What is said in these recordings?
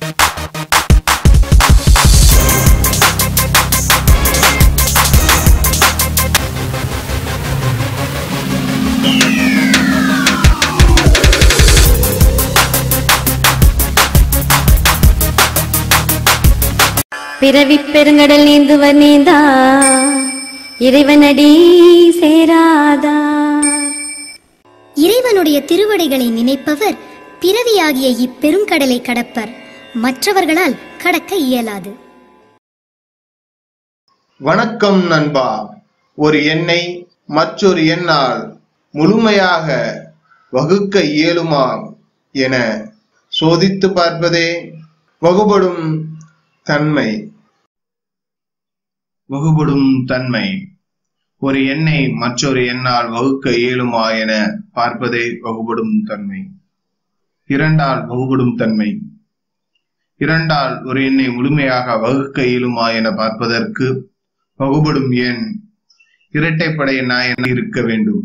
பிறவிப் பெருங்கடல் நீந்துவர் நீந்தா இறைவனடி சேராதா. இறைவனுடைய திருவடிகளை நினைப்பவர் பிறவியாகிய இப்பெருங்கடலை கடப்பர். மற்றவர்களால் கடக்க இயலாது. வணக்கம் நண்பா. ஒரு எண்ணை மற்றொரு எண்ணால் முழுமையாக வகுக்க இயலுமா என சோதித்து பார்ப்பதே வகுபடும் தன்மை. வகுபடும் தன்மை. ஒரு எண்ணை மற்றொரு எண்ணால் வகுக்க இயலுமா என பார்ப்பதே வகுபடும் தன்மை. இரண்டால் வகுபடும் தன்மை. இரண்டால் ஒரு எண்ணை முழுமையாக வகுக்க இயலுமா என பார்ப்பதற்கு வகுபடும் எண் இரட்டைப்படை எண்ணா என இருக்க வேண்டும்.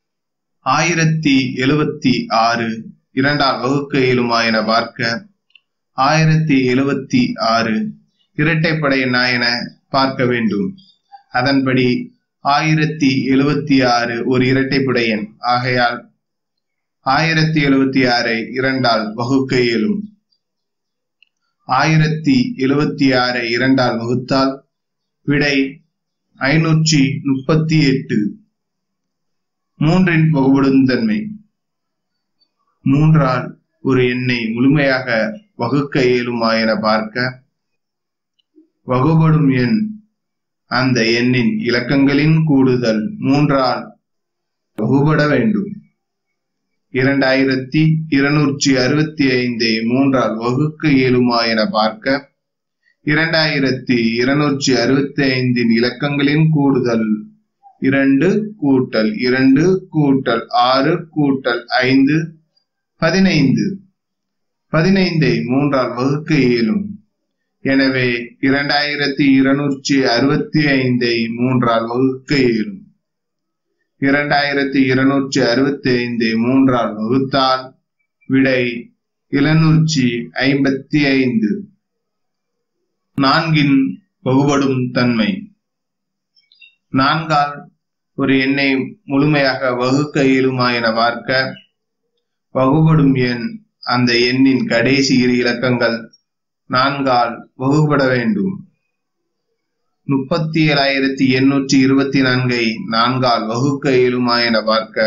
1076 இரண்டால் வகுக்க இயலுமா என பார்க்க 1076 இரட்டைப்படை எண்ணா என பார்க்க வேண்டும். அதன்படி 1076 ஒரு இரட்டைப்படை எண். ஆகையால் 1076 இரண்டால் வகுக்க இயலும். 1076 இரண்டால் வகுத்தால் விடை 538. மூன்றின் வகுபடும் தன்மை. மூன்றால் ஒரு எண்ணை முழுமையாக வகுக்க இயலுமா என பார்க்க வகுபடும் எண் அந்த எண்ணின் இலக்கங்களின் கூடுதல் 3ஆல் வகுபட வேண்டும். 2265 3ஆல் வகுக்க இயலுமா என பார்க்க 2265 இலக்கங்களின் கூடுதல் 2 கூட்டல் 2 கூட்டல் 6 கூட்டல் 5 15. 15 3ஆல் வகுக்க இயலும். எனவே 2265 3ஆல் வகுக்க இயலும். 2265 3ஆல் வகுத்தால் விடை 755. நான்கின் வகுபடும் தன்மை. நான்கால் ஒரு எண்ணை முழுமையாக வகுக்க இயலுமா என பார்க்க வகுபடும் எண் அந்த எண்ணின் கடைசி இரு இலக்கங்கள் 4ஆல் வகுபட வேண்டும். 37,824 4ஆல் வகுக்க இயலுமா என பார்க்க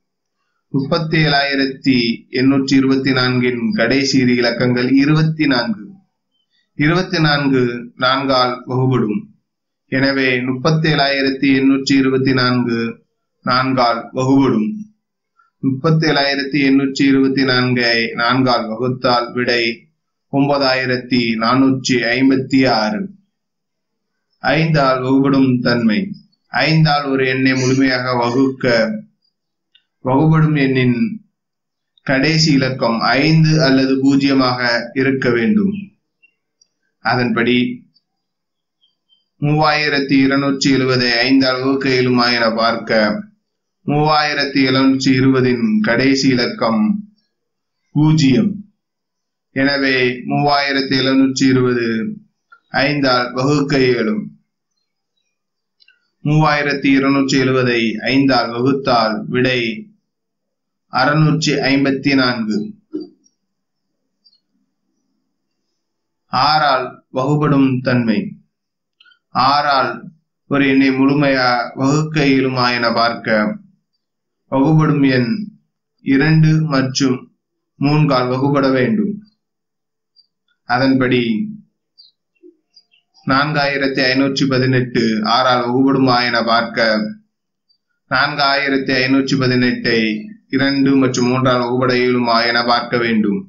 37,824 கடைசி இரு இலக்கங்கள் 24. 24 4ஆல் வகுபடும். எனவே 37,824 4ஆல் வகுபடும். 37,824 4ஆல் வகுத்தால் விடை 9456. 5ஆல் வகுபடும் தன்மை. 5ஆல் ஒரு எண்ணை முழுமையாக வகுக்க வகுபடும் எண்ணின் கடைசி இலக்கம் 5 அல்லது 0ஆக இருக்க வேண்டும். அதன்படி 3270 5ஆல் வகுக்க இயலுமா என பார்க்க 3720 கடைசி இலக்கம் 0. எனவே 3720 5ஆல் வகுக்க இயலும். 3270 5ஆல் வகுத்தால் விடை 654. 6ஆல் வகுபடும் தன்மை. 6ஆல் ஒரு எண்ணை முழுமையாக வகுக்க இயலுமா என பார்க்க வகுபடும் எண் 2 மற்றும் 3ஆல் வகுபட வேண்டும். அதன்படி 4518 6ஆல் வகுபடுமா என பார்க்க 4518 2 மற்றும் 3ஆல் வகுபட இயலுமா என பார்க்க வேண்டும்.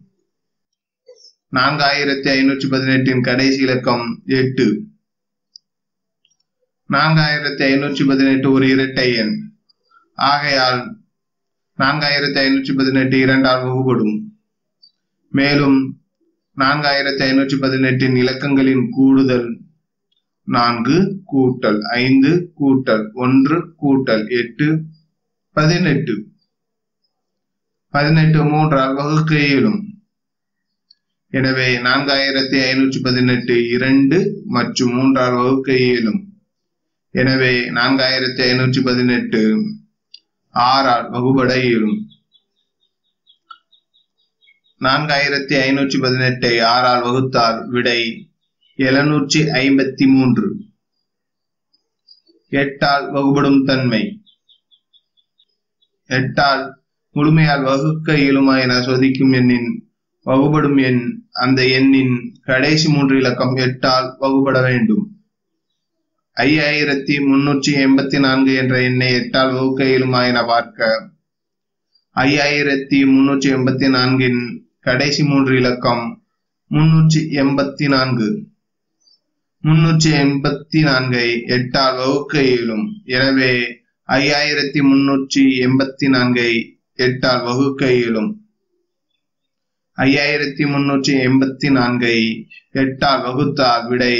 4518 கடைசி இலக்கம் 8. 4518 ஒரு இரட்டை எண். ஆகையால் 4518 2ஆல் வகுபடும். மேலும் 4518 இலக்கங்களின் கூடுதல் 4 கூட்டல் 5 கூட்டல் 1 கூட்டல் 8 18. 18 3ஆல் வகுக்க இயலும். எனவே 4518 2 மற்றும் 3 ஆல் வகுக்க இயலும். எனவே 4518 6 ஆல் வகுபட இயலும். 4518 6 ஆல் வகுத்தால் விடை 753. 8 ஆல் வகுபடும் தன்மை. 8 ஆல் முழுமையால் வகுக்க இயலுமா என சோதிக்கும் எண்ணின் வகுபடும் எண் அந்த எண்ணின் கடைசி 3 இலக்கம் 8 ஆல் வகுபட வேண்டும். 5384 என்ற எண்ணை 8 ஆல் வகுக்க இயலுமா என பார்க்க 5384 இன் கடைசி 3 இலக்கம் 384. 384 ஐ 8 ஆல் வகுக்க இயலும். எனவே 5384 ஐ 8 ஆல் வகுக்க இயலும். 5384 ஐ 8 ஆல் வகுத்தால் விடை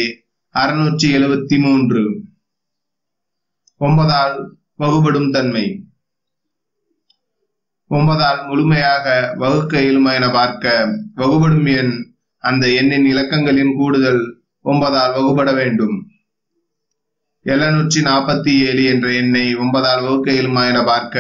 673. 9 ஆல் வகுபடும் தன்மை. 9 ஆல் முழுமையாக வகுக்க இயலுமா என பார்க்க வகுபடும் எண் அந்த எண்ணின் இலக்கங்களின் கூடுதல் 9 ஆல் வகுபட வேண்டும். 747 என்ற எண்ணை 9 ஆல் வகுக்க இயலுமா என பார்க்க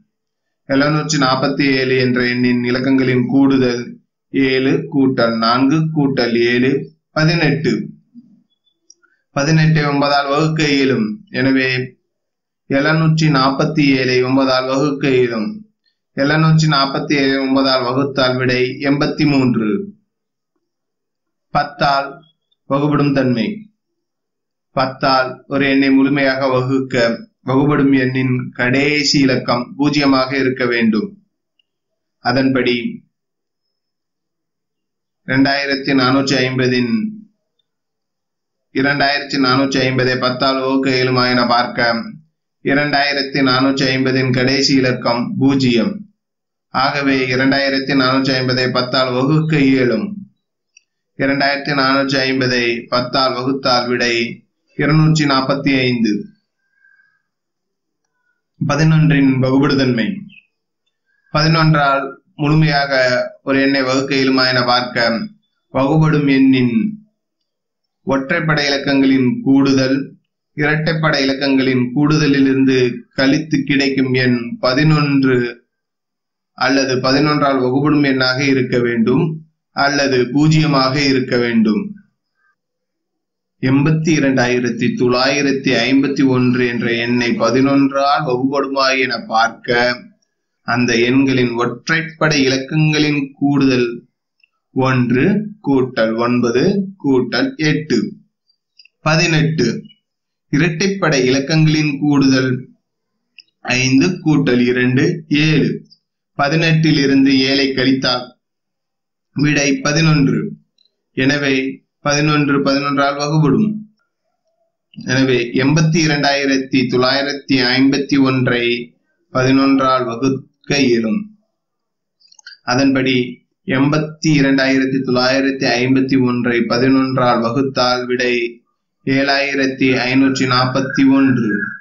747 என்ற எண்ணின் இலக்கங்களின் கூடுதல் 7 கூட்டல் 4 கூட்டல் 7 18. 18 ஐ 9 ஆல் வகுக்க இயலும். எனவே 747 ஐ 9 ஆல் வகுக்க இயலும். 747 ஐ 9 ஆல் வகுத்தால் விடை 83. 10 ஆல் வகுபடும் தன்மை. 10 ஆல் ஒரு எண்ணை முழுமையாக வகுக்க வகுபடும் எண்ணின் கடைசி இலக்கம் 0 இருக்க வேண்டும். அதன்படி 2450 2450 ஐ 10 ஆல் வகுக்க இயலுமா என பார்க்க 2450 இன் கடைசி இலக்கம் 0. ஆகவே 2450 ஐ 10 ஆல் வகுக்க இயலும். 2450 ஐ 10 ஆல் வகுத்தால் விடை 245. 11 இன் வகுபடுதன்மை. 11 ஆல் முழுமையாக ஒரு எண்ணை வகுக்க இயலுமா என பார்க்க வகுபடும் எண்ணின் ஒற்றைப்படை இலக்கங்களின் கூடுதல் இரட்டைப்படை இலக்கங்களின் கூடுதலிலிருந்து கழித்து கிடைக்கும் எண் 11 அல்லது 11 ஆல் வகுபடும் எண்ணாக இருக்க வேண்டும் அல்லது 0 இருக்க வேண்டும். 82951 என்ற எண்ணை 11 ஆல் வகுபடுமா என பார்க்க அந்த எண்களின் ஒற்றைப்படை இலக்கங்களின் கூடுதல் 1 கூட்டல் 9 கூட்டல் 8. 18. இரட்டைப்படை இலக்கங்களின் கூடுதல் 5 கூட்டல் 2 7. 18 இலிருந்து 7 ஐ கழித்தால் விடை 11. எனவே 11 11 ஆல் வகுபடும். எனவே 82951 ஐ 11 ஆல் வகுக்க இயலும். அதன்படி 82951 ஐ 11 ஆல் வகுத்தால் விடை 7541.